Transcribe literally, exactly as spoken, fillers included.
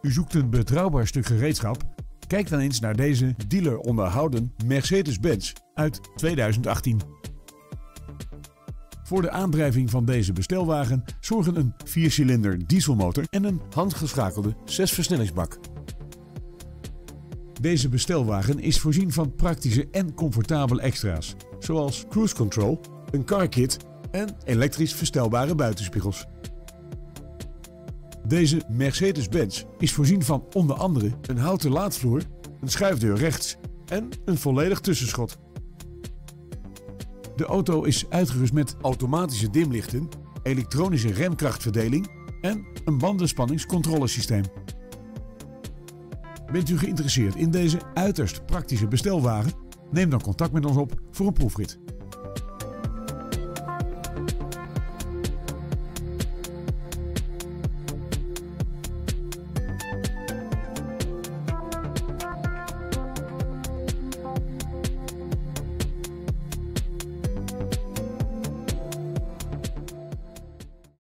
U zoekt een betrouwbaar stuk gereedschap? Kijk dan eens naar deze dealer onderhouden Mercedes-Benz uit tweeduizend achttien. Voor de aandrijving van deze bestelwagen zorgen een viercilinder dieselmotor en een handgeschakelde zesversnellingsbak. Deze bestelwagen is voorzien van praktische en comfortabele extra's, zoals cruise control, een car kit en elektrisch verstelbare buitenspiegels. Deze Mercedes-Benz is voorzien van onder andere een houten laadvloer, een schuifdeur rechts en een volledig tussenschot. De auto is uitgerust met automatische dimlichten, elektronische remkrachtverdeling en een bandenspanningscontrolesysteem. Bent u geïnteresseerd in deze uiterst praktische bestelwagen? Neem dan contact met ons op voor een proefrit.